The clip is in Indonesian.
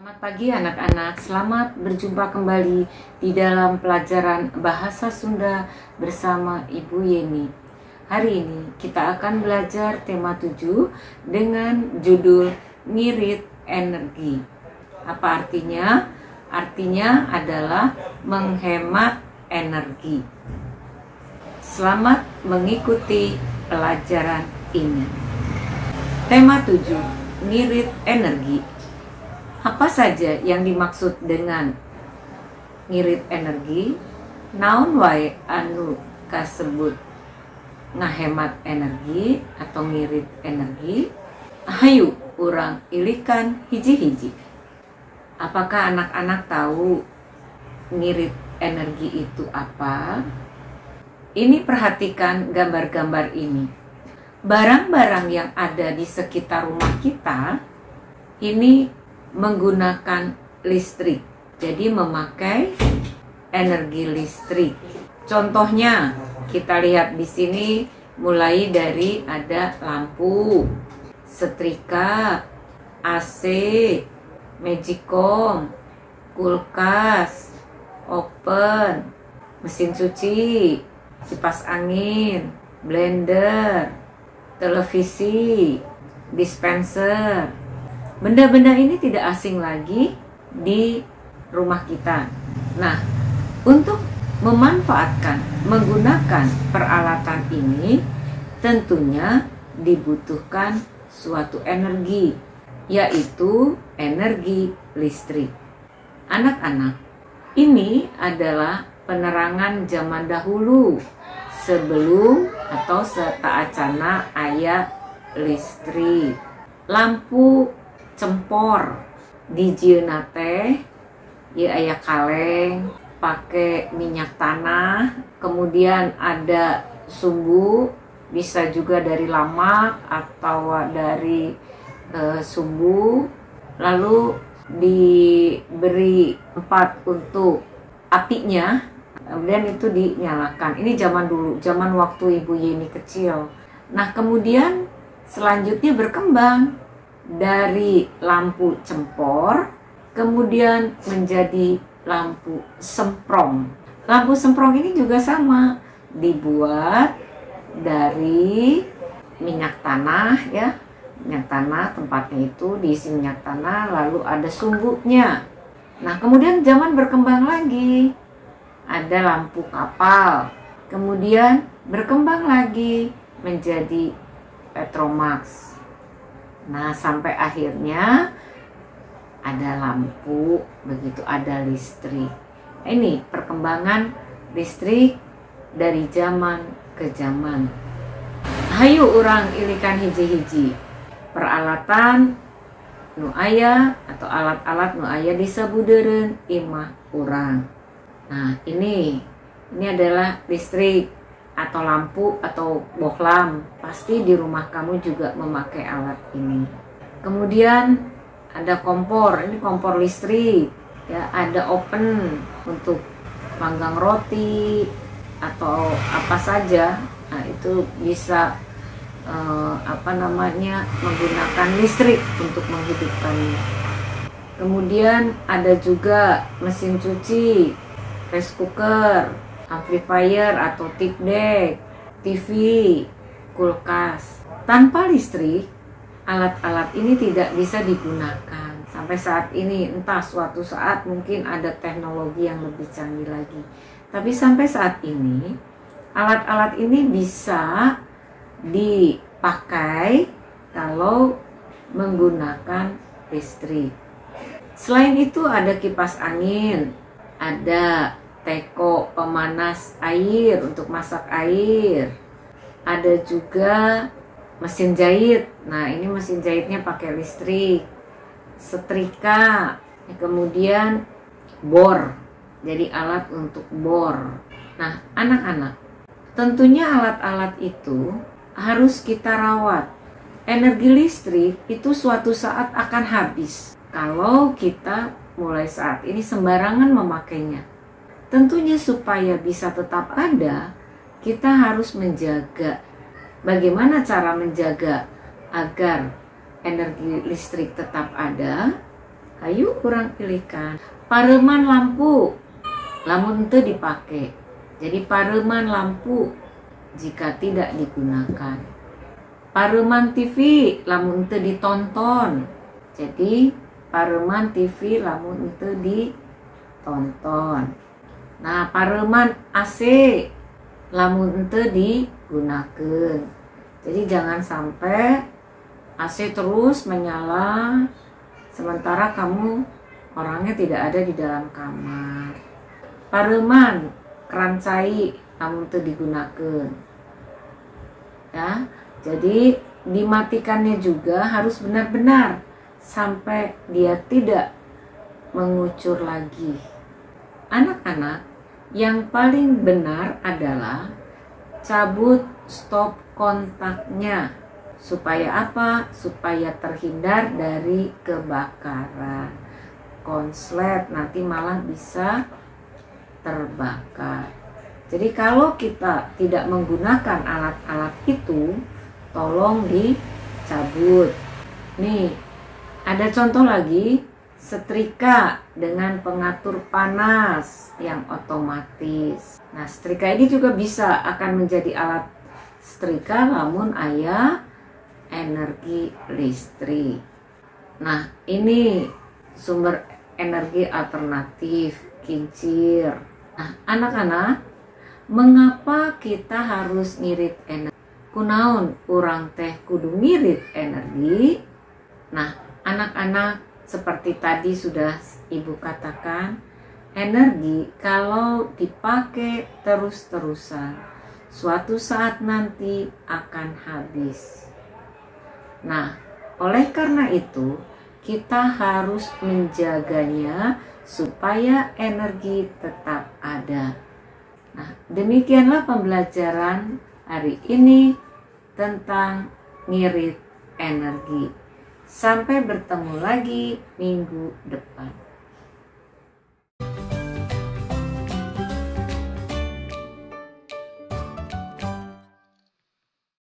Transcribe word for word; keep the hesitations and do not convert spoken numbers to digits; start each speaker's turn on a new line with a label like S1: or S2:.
S1: Selamat pagi anak-anak, selamat berjumpa kembali di dalam pelajaran Bahasa Sunda bersama Ibu Yeni. Hari ini kita akan belajar tema tujuh dengan judul Ngirit Energi. Apa artinya? Artinya adalah menghemat energi. Selamat mengikuti pelajaran ini. Tema tujuh, ngirit energi. Apa saja yang dimaksud dengan ngirit energi? Naon wae anu kasebut ngahemat energi atau ngirit energi? Hayu urang ilikan hiji-hiji. Apakah anak-anak tahu ngirit energi itu apa? Ini perhatikan gambar-gambar ini. Barang-barang yang ada di sekitar rumah kita ini menggunakan listrik, jadi memakai energi listrik. Contohnya kita lihat di sini, mulai dari ada lampu, setrika, A C, magicom, kulkas, oven, mesin cuci, kipas angin, blender, televisi, dispenser. Benda-benda ini tidak asing lagi di rumah kita. Nah, untuk memanfaatkan, menggunakan peralatan ini tentunya dibutuhkan suatu energi, yaitu energi listrik. Anak-anak, ini adalah penerangan zaman dahulu sebelum atau setaacana aya listrik. Lampu cempor di jieuna teh ieu aya kaleng pakai minyak tanah, kemudian ada sumbu, bisa juga dari lamak atau dari e, sumbu, lalu diberi tempat untuk apinya, kemudian itu dinyalakan. Ini zaman dulu, zaman waktu Ibu Yeni kecil. Nah, kemudian selanjutnya berkembang dari lampu cempor kemudian menjadi lampu semprong. Lampu semprong ini juga sama, dibuat dari minyak tanah ya. Minyak tanah, tempatnya itu diisi minyak tanah, lalu ada sumbunya. Nah, kemudian zaman berkembang lagi. Ada lampu kapal. Kemudian berkembang lagi menjadi Petromax. Nah, sampai akhirnya ada lampu, begitu ada listrik. Ini perkembangan listrik dari zaman ke zaman. Hayu urang ilikan hiji-hiji. Peralatan nu aya atau alat-alat nu aya di sabudeureun imah urang. Nah, ini ini adalah listrik atau lampu atau bohlam. Pasti di rumah kamu juga memakai alat ini. Kemudian ada kompor, ini kompor listrik ya, ada oven untuk panggang roti atau apa saja. Nah, itu bisa eh, apa namanya menggunakan listrik untuk menghidupkannya. Kemudian ada juga mesin cuci, rice cooker, amplifier atau tip deck, T V, kulkas. Tanpa listrik, alat-alat ini tidak bisa digunakan. Sampai saat ini, entah suatu saat mungkin ada teknologi yang lebih canggih lagi. Tapi sampai saat ini, alat-alat ini bisa dipakai kalau menggunakan listrik. Selain itu ada kipas angin, ada teko pemanas air untuk masak air. Ada juga mesin jahit. Nah, ini mesin jahitnya pakai listrik. Setrika, kemudian bor. Jadi alat untuk bor. Nah, anak-anak, tentunya alat-alat itu harus kita rawat. Energi listrik itu suatu saat akan habis kalau kita mulai saat ini sembarangan memakainya. Tentunya supaya bisa tetap ada, kita harus menjaga. Bagaimana cara menjaga agar energi listrik tetap ada? Hayu urang pilihkan. Pareman lampu lamun teu dipake. Jadi pareman lampu jika tidak digunakan. Pareman T V lamun teu ditonton. Jadi pareman T V lamun teu ditonton. Nah, pareman A C lamun teu digunakeun. Jadi jangan sampai A C terus menyala sementara kamu orangnya tidak ada di dalam kamar. Pareman keran cai lamun teu digunakeun. Ya, jadi dimatikannya juga harus benar-benar sampai dia tidak mengucur lagi. Anak-anak, yang paling benar adalah cabut stop kontaknya. Supaya apa? Supaya terhindar dari kebakaran. Konslet nanti malah bisa terbakar. Jadi kalau kita tidak menggunakan alat-alat itu, tolong dicabut. Nih, ada contoh lagi, setrika dengan pengatur panas yang otomatis. Nah, setrika ini juga bisa akan menjadi alat setrika namun aya energi listrik. Nah, ini sumber energi alternatif kincir. Nah, anak-anak, mengapa kita harus ngirit energi? Kunaon urang teh kudu ngirit energi? Nah, anak-anak, seperti tadi sudah ibu katakan, energi kalau dipakai terus-terusan, suatu saat nanti akan habis. Nah, oleh karena itu, kita harus menjaganya supaya energi tetap ada. Nah, demikianlah pembelajaran hari ini tentang ngirit energi. Sampai bertemu lagi minggu depan.